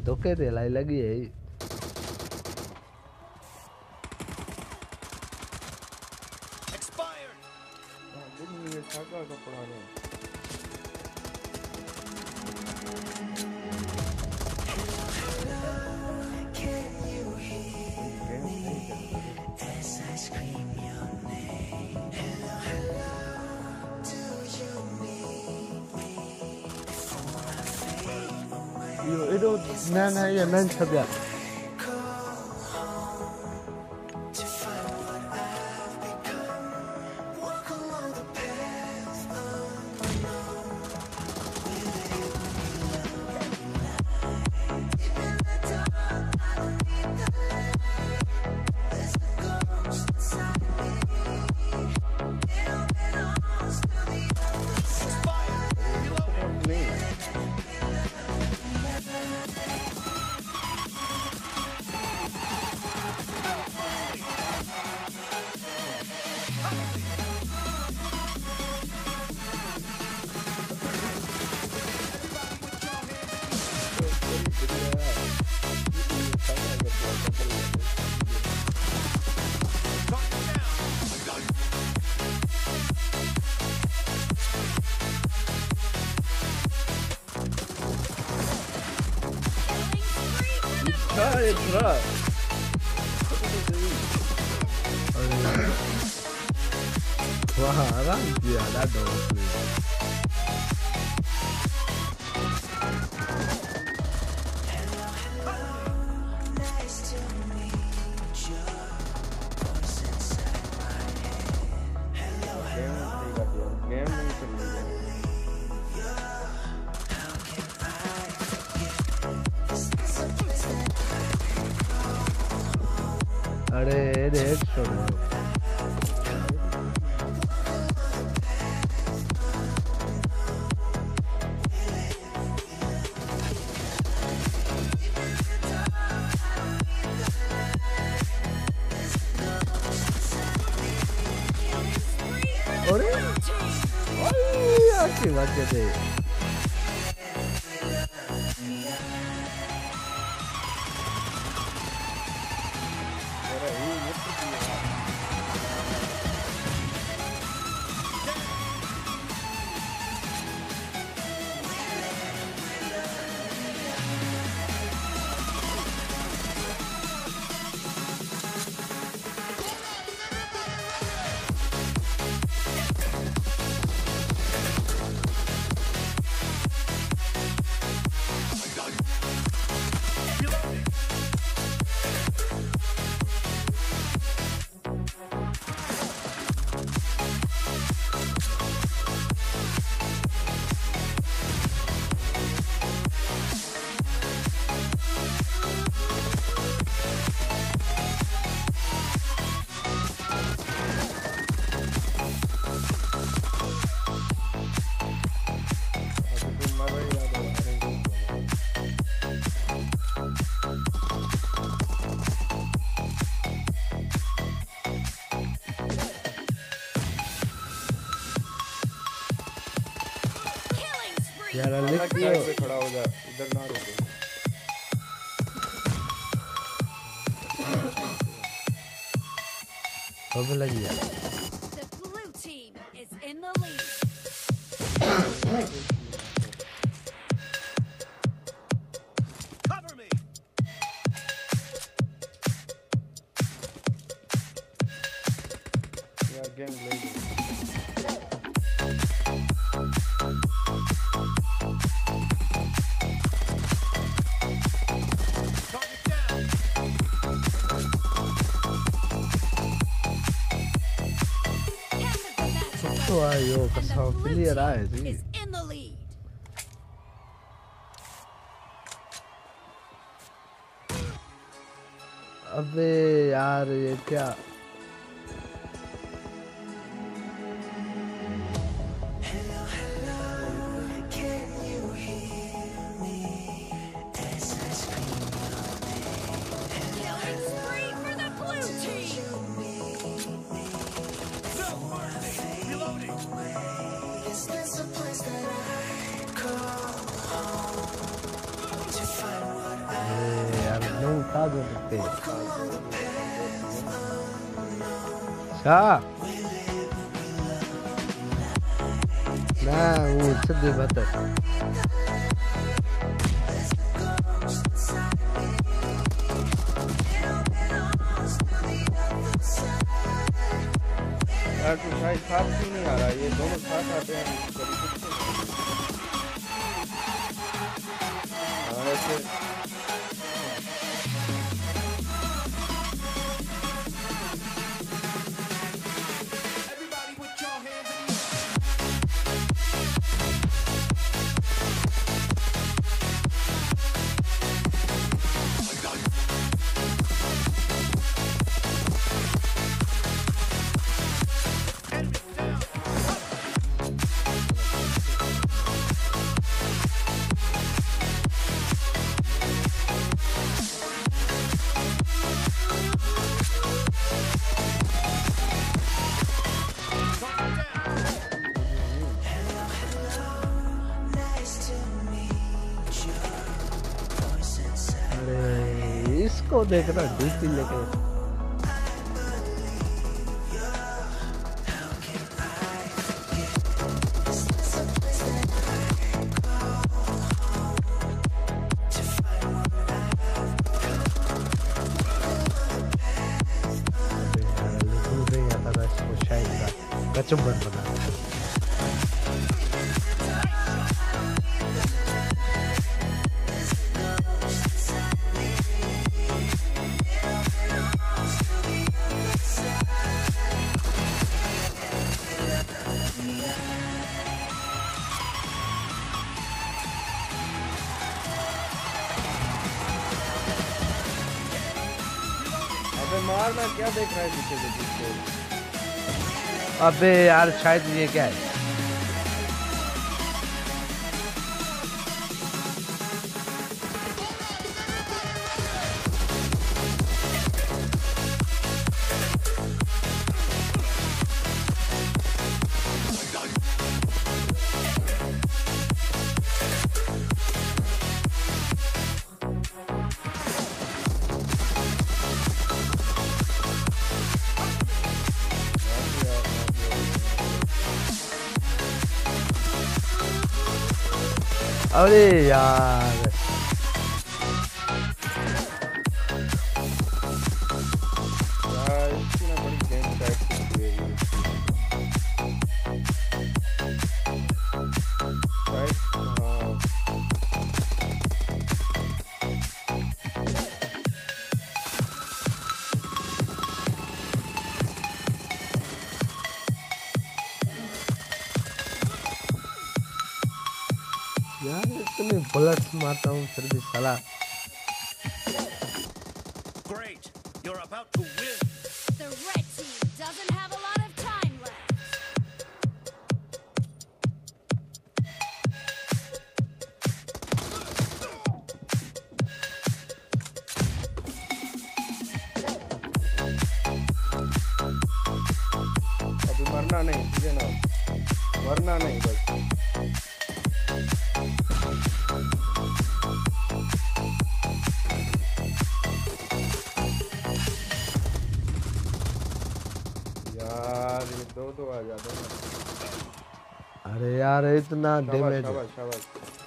धोखे दे लाई लगी है ये सागा का पुराना ये तो ना ये नन छब्या Wah, orang dia ada dong. अरे देख छोड़ो अरे यार की बात कहते यार लिख के खड़ा हो जा इधर ना रुको अब लग गया The blue team is in the lead. Cover me. यार गेम ले तो आयो कसम क्लियर आए जी Is in the lead. अबे यार ये क्या Killing spree for the blue team. No mercy. Reloading. Is this a place that I call home to find what I यार नहीं था दो सकते क्या ना वो सीधे बात है यार तू शायद साथ क्यों नहीं आ रहा ये दोनों साथ आते हैं ऐसे इसको देखना डीपी लेके कचुम्बर बना मारना क्या देख रहा है पीछे से पीछे अबे यार शायद ये क्या है अरे यार इसकी ना बड़ी गेम टाइप की है ये राइट हाँ यार इतने बुलेट्स मारता हूँ फिर भी साला Great. You're about to win. The red team doesn't have a lot of time left. अभी मरना नहीं ठीक है ना मरना नहीं बस यार ये दो आ जाते हैं अरे यार इतना डैमेज शाबाश शाबाश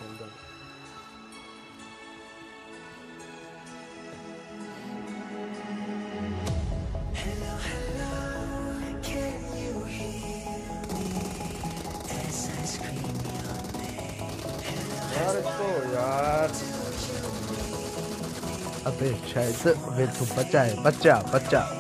यार इसको यार अबे शायद वे तो बच्चा है बच्चा बच्चा